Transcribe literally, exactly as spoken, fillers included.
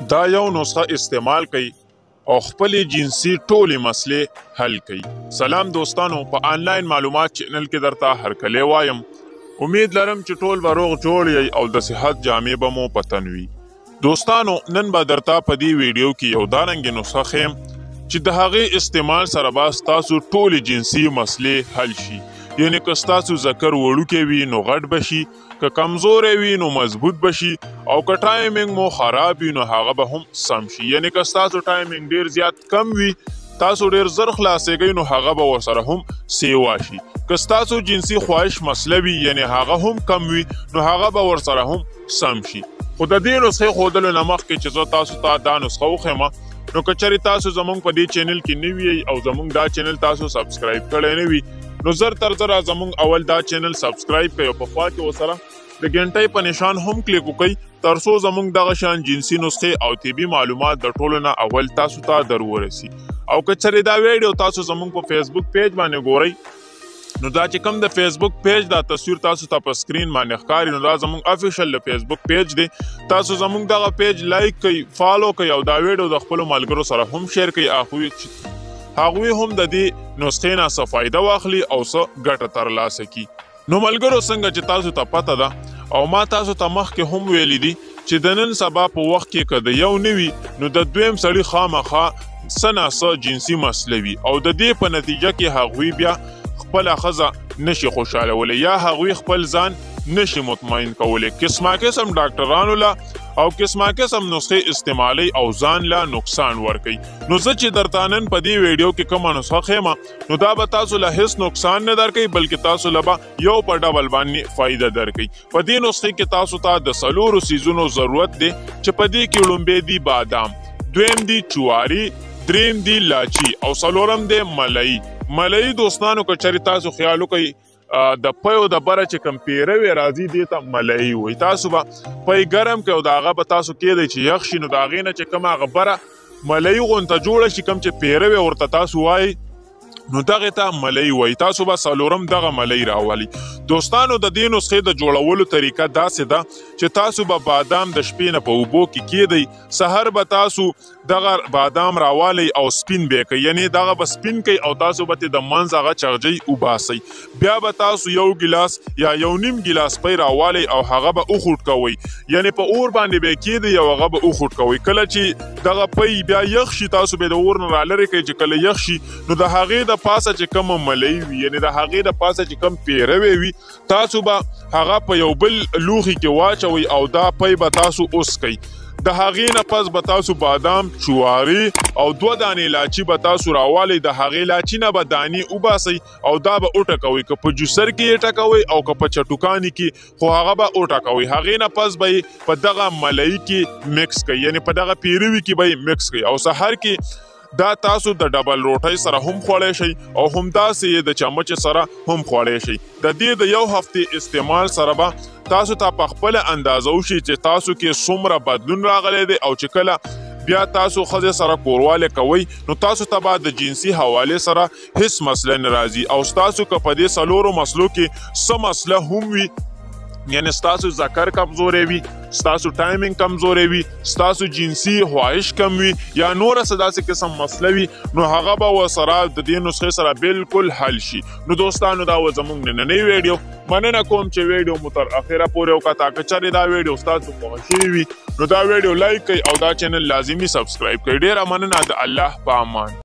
دا یو نسخه استعمال کوي او خپلې جنسي ټولې مسلې حل کوي. سلام دوستانو، په آنلاین معلومات چینل کې درته هرکلی وایم. امید لرم چې ټول به روغ جوړ یئ او د صحت جامې به مو په تن وي. دوستانو، نن به درته په دې ویډیو کې یو دارنګې نسخه ښیم چې د هغې استعمال سره به ستاسو ټولې جنسي مسلې حل شي. یعنې که ستاسو ذکر وړوکی وي نو غټ به شي، که کمزوری وي نو مضبوط به شي، او که ټایمینګ مو خراب وي نو هغه به هم سم شي. یعنې که ستاسو ټایمینګ ډیر زیات کم وي، تاسو ډیر زر خلاصېږئ نو هغه به ورسره هم سیوا شي. که ستاسو جنسي خواهش مسله وي یعنې هغه هم کم وي نو هغه به ورسره هم سم شي. خو د دې نسخې ښودلو نه مخکې چې زه تاسو ته دا نسخه وښیم، نو که چېرې تاسو زموږ په دې چینل کې نوي یئ او زموږ دا چینل تاسو سبسکرایب کړی نه وي، نو زر تر زره زموږ اول دا چینل سبسکرایب کړئ او په خوا کې ورسره د ګنټۍ په نشان هم کلیک وکړئ تر څو زموږ دغه شان جنسي نسخې او طبي معلومات د ټولو نه اول تاسو ته در ورسي. او که چېرې دا ویډیو تاسو زموږ په فیسبوک پیج باندې ګورئ، نو دا چې کوم د فیسبوک پیج دا تصویر تاسو ته په سکرین باندې ښکاري، نو دا زموږ افیشل د فیسبوک پیج دی. تاسو زموږ دغه پیج لایک کړئ، فالو کړئ او دا ویډیو د خپلو ملګرو سره هم شیر کړئ، هغوی هم د دې نسخې نه څه فایده واخلي او څه ګټه ترلاسه کړي. نو ملګرو، څنګه چې تاسو ته پته ده او ما تاسو ته مخکې هم ویلي دي چې د نن سبا په وخت کې که د یو نه وي نو د دویم سړي خامخا څه نه څه جنسي مسله وي، او د دې په نتیجه کې هغوی بیا خپله ښځه نشي خوشحالولی یا هغوی خپل ځان نشي مطمئن کولی. قسمه قسم ډاکټرانو له او قسمه قسم نسخې استعمالی او ځان له نقصان ورکوي. نو زه چې درته نن په دې ویډیو کې کومه نسخه ښیم، نو دا به تاسو له هیڅ نقصان نه درکوي، بلکې تاسو له به یو په ډبل باندې فایده درکوي. په دې نسخې کې تاسو ته د څلورو څیزونو ضرورت دی چې په دې کې لومبی دی بادام، دویم دی چواري، دریم دی لاچي او څلورم دی ملایي. ملایي دوستانو که چېرې تاسو خیال وکړئ د پیو د بره چې کوم پیروی راځي دې ته ملایي وایي. تاسو به پی ګرم کړئ او د هغه به تاسو کیدی چې یخ شي، نو د هغې نه چې کوم هغه بره ملایي غونته جوړه شي، کوم چې پیروی ورته تاسو وایي نو دغې ته ملایي وایي. تاسو به څلورم دغه ملایي راولي. دوستانو، د دې نسخې د جوړولو طریقه داسې ده چې تاسو به بادام د شپې نه په اوبو کې کیدئ، سحر به تاسو دغه بادام راوالی او سپین به کړئ، یعنې دغه به سپین کړئ او تاسو به ترې د منځ هغه چغجۍ وباسئ. بیا به تاسو یو ګیلاس یا یو نیم ګیلاس پی راوالی او هغه به وخوټ کوئ، یعنې په اور باندې به کیدئ او هغه به وخوټ کوئ. کله چې دغه پی بیا یخ شي، تاسو به د اور نه رالرې کړئ. چې کله یخ شي نو د هغې د پاسه چې کومه ملایي وي، یعنې د هغې د پاسه چې کوم پیروی وي، تاسو به هغه په یو بل لوښي کې واچوئ او دا پی به تاسو وڅکئ. د هغې نه پس به تاسو بادام، چواري او دوه دانې لاچي به تاسو راوالی، د هغې لاچي نه به دانې وباسئ او دا به وټکوئ، که په جوسر کې یې ټکوئ او که په چټوکانې کې، خو هغه به وټکوئ. هغې نه پس به یې په دغه ملایي کې مکس کړئ، یعنې په دغه پیروي کې به یې مکس کړئ، او سحر کې دا تاسو د ډبل روټۍ سره هم خوړی شئ او همداسې یې د چمچ سره هم خوړی شئ. د دې د یو هفتې استعمال سره به تاسو ته په خپله اندازه وشي چې تاسو کې څومره بدلون راغلی دی، او چې کله بیا تاسو ښځې سره کوروالی کوئ نو تاسو ته به د جنسي حوالې سره هیڅ مسله نه راځي. او ستاسو که په دې څلورو مسلو کې څه مسله هم وي، یعنې ستاسو ذکر کمزوری وي، ستاسو ټایمینګ کمزوری وي، ستاسو جنسي خواهش کم وي، یا نوره څه داسې قسم مسله وي، نو هغه به ورسره د دې نسخې سره بالکل حل شي. نو دوستانو، دا و زموږ نننۍ ویډیو. مننه کوم چې ویډیو مو تر اخره پورې وکته. که چېرې دا ویډیو ستاسو خوښه شوې وي نو دا ویډیو لایک کړئ او دا چینل لازمي سبسکرایب کړئ. ډېره مننه. د الله په امان.